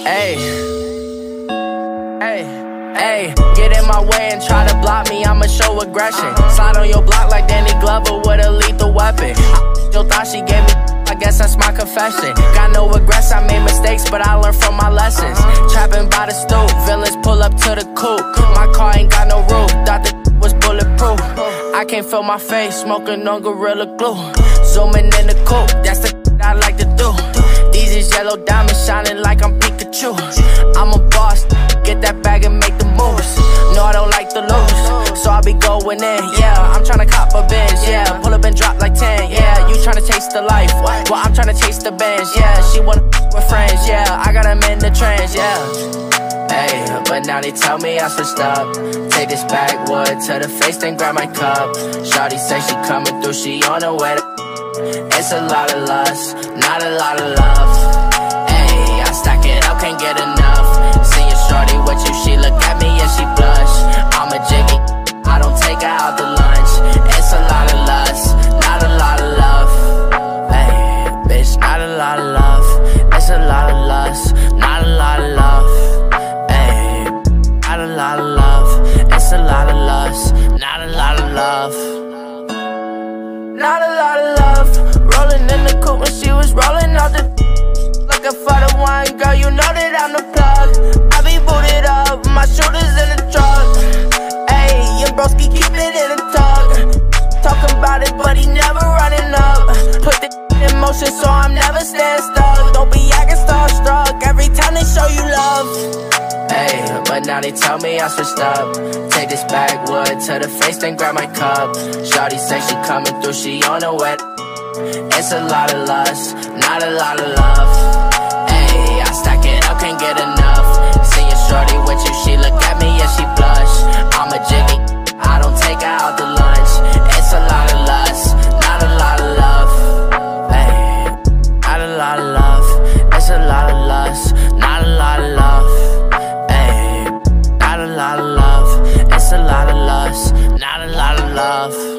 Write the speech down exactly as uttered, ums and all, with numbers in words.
Hey, hey, hey, get in my way and try to block me, I'ma show aggression. Slide on your block like Danny Glover with a lethal weapon. Still thought she gave me, I guess that's my confession. Got no regrets, I made mistakes, but I learned from my lessons. Trapping by the stoop, villains pull up to the coupe. My car ain't got no roof, thought the was bulletproof. I can't feel my face, smoking on Gorilla Glue. Zooming in the coupe, that's the I like to do. These is yellow diamonds shining like I'm Pikachu. I'm a boss, get that bag and make the moves. No, I don't like to lose, so I be going in. Yeah, I'm tryna cop a Benz. Yeah, pull up and drop like ten. Yeah, you tryna taste the life, well I'm tryna taste the Benz. Yeah, she wanna with friends. Yeah, I got them in the trends. Yeah. Hey, but now they tell me I switched up. Take this backwood to the face, then grab my cup. Shawty say she coming through, she on her way to. It's a lot of lust, not a lot of love. Hey, I stack it up, can't get enough. Seeing shorty with you, she look at me and she blush. I'm a jiggy, I don't take her out to lunch. It's a lot of lust, not a lot of love. Hey, bitch, not a lot of love. It's a lot of lust, not a lot of love. Hey, not a lot of love. It's a lot of lust, not a lot of love. Not a lot of love. Rolling in the coupe when she was rolling out the. Looking for the one, girl, you know that I'm the plug. I be booted up, my shooters in the truck. Ayy, your broski keep it in the tug. Talking about it, but he never running up. Put the in motion, so I'm never staying stuck. Don't be acting starstruck every time they show you love. Hey, but now they tell me I switched up. Take this backwood to the face, then grab my cup. Shawty say she coming through, she on her way. It's a lot of lust, not a lot of love. Hey, I stack it up, can't get enough. Seeing shorty with you, she look at me and she blush. I'm a jiggy, I don't take her out to lunch. It's a lot of lust, not a lot of love. Hey, not a lot of love. It's a lot of lust, not a lot of love. Not a lot of love, it's a lot of lust, not a lot of love.